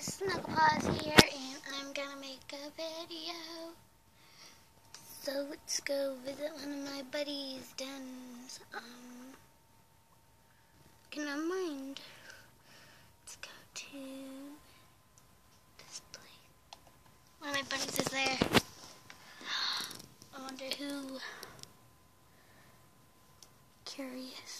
Snugglepaws here, and I'm gonna make a video. So let's go visit one of my buddies' dens. Never mind. Let's go to this place. One of my buddies is there. I wonder who. Curious.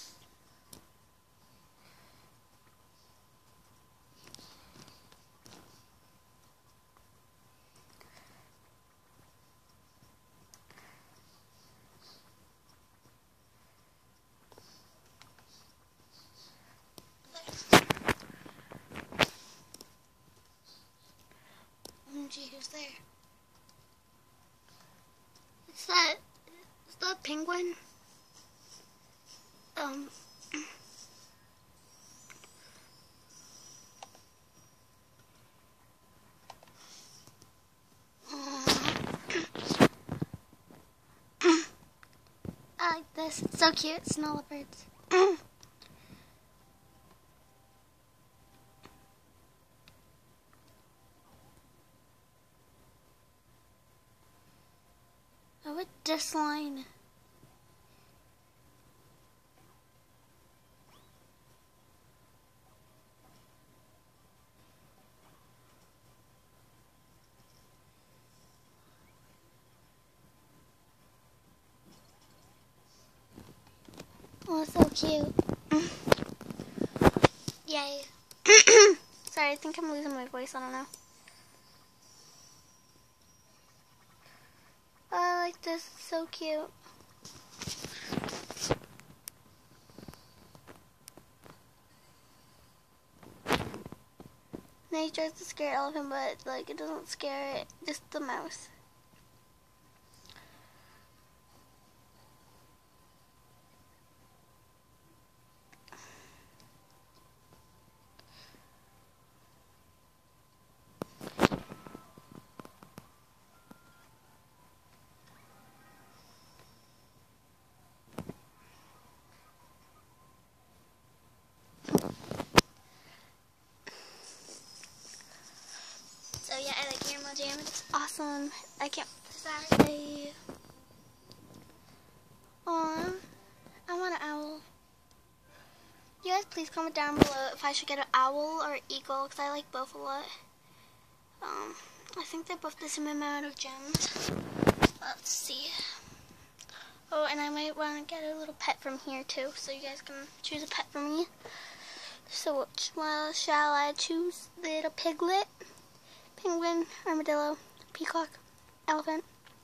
Gee, who's there? Is that penguin? I like this. It's so cute. Snow leopards. I would this line. Oh, so cute. Yay. Sorry, I think I'm losing my voice. I don't know. Oh, I like this. It's so cute. He tries to scare elephant, but like it doesn't scare it. Just the mouse. So yeah, I like Rainbow Jam. It's awesome. I can't wait for Saturday. Aw, I want an owl. You guys please comment down below if I should get an owl or an eagle, because I like both a lot. I think they're both the same amount of gems. Let's see. Oh, and I might want to get a little pet from here too, so you guys can choose a pet from me. So which one shall I choose? Little piglet, penguin, armadillo, peacock, elephant,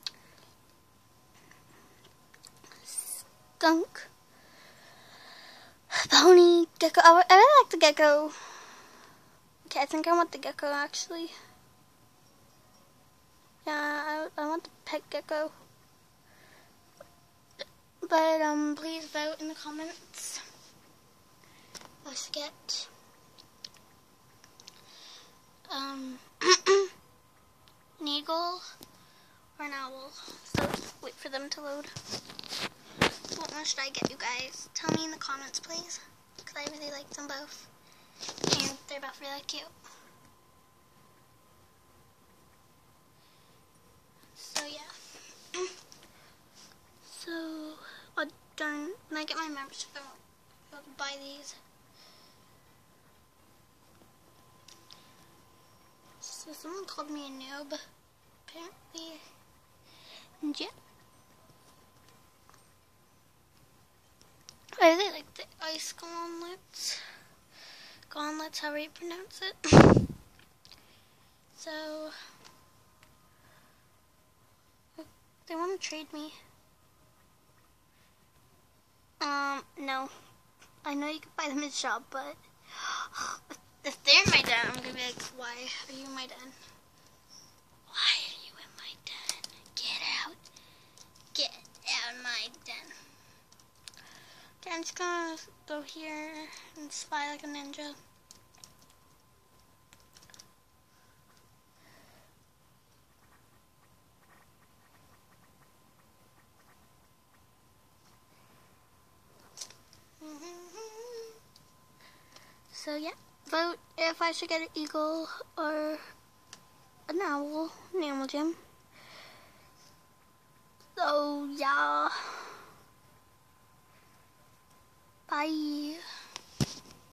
skunk, pony, gecko. I really like the gecko. Okay, I think I want the gecko actually. Yeah, I want the pet gecko. But please vote in the comments. I forget. An eagle or an owl. So wait for them to load. What one should I get, you guys? Tell me in the comments, please. Because I really like them both. And they're both really cute. So yeah. So, oh darn, when I get my membership, I'll buy these. So someone called me a noob, apparently. And yeah. I really like the ice gauntlets. Gauntlets, however you pronounce it. So, they want to trade me. No. I know you can buy them in the shop, but if they're in my den, I'm gonna be like, why are you in my den? Why are you in my den? Get out. Get out of my den. Okay, I'm just gonna go here and spy like a ninja. So yeah, vote if I should get an eagle or an owl in Animal Jam. So, yeah. Bye.